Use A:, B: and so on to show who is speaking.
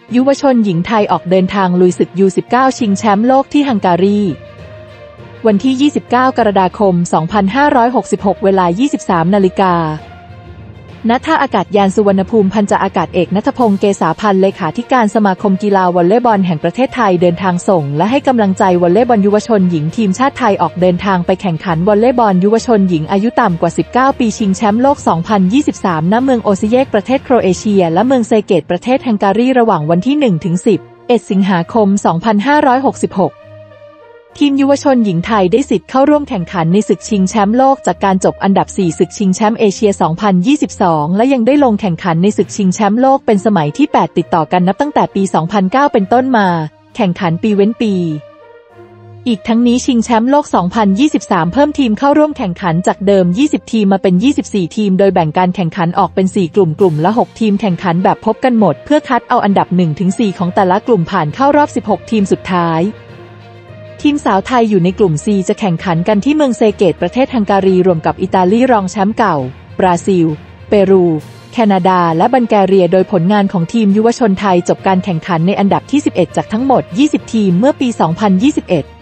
A: ยุวชนหญิงไทยออกเดินทางลุยศึก U19 ชิงแชมป์โลกที่ฮังการีวันที่ 29 กรกฎาคม 2566 เวลา 23 นาฬิกา ณ ท่าอากาศยานสุวรรณภูมิ พันจ่าอากาศเอกณัฐพงษ์ เกษาพันธ์ เลขาธิการสมาคมกีฬาวอลเลย์บอลแห่งประเทศไทยเดินทางส่งและให้กำลังใจวอลเลย์บอลยุวชนหญิงทีมชาติไทยออกเดินทางไปแข่งขันวอลเลย์บอลยุวชนหญิงอายุต่ำกว่า 19 ปีชิงแชมป์โลก 2023 ณ เมืองโอซิเยกประเทศโครเอเชียและเมืองเซเกตประเทศฮังการีระหว่างวันที่ 1-11 สิงหาคม 2566ทีมยุวชนหญิงไทยได้สิทธิ์เข้าร่วมแข่งขันในศึกชิงแชมป์โลกจากการจบอันดับ 4 ศึกชิงแชมป์เอเชีย 2022 และยังได้ลงแข่งขันในศึกชิงแชมป์โลกเป็นสมัยที่ 8 ติดต่อกันนับตั้งแต่ปี 2009 เป็นต้นมา แข่งขันปีเว้นปี อีกทั้งนี้ชิงแชมป์โลก 2023 เพิ่มทีมเข้าร่วมแข่งขันจากเดิม 20 ทีมมาเป็น 24 ทีมโดยแบ่งการแข่งขันออกเป็น 4 กลุ่มละ 6 ทีมแข่งขันแบบพบกันหมดเพื่อคัดเอาอันดับ 1-4 ของแต่ละกลุ่มผ่านเข้ารอบ 16 ทีมสุดท้ายทีมสาวไทยอยู่ในกลุ่ม C จะแข่งขันกันที่เมืองเซเกตประเทศฮังการีรวมกับอิตาลีรองแชมป์เก่าบราซิลเปรูแคนาดาและบัลแกเรียโดยผลงานของทีมยุวชนไทยจบการแข่งขันในอันดับที่ 11 จากทั้งหมด 20 ทีมเมื่อปี 2021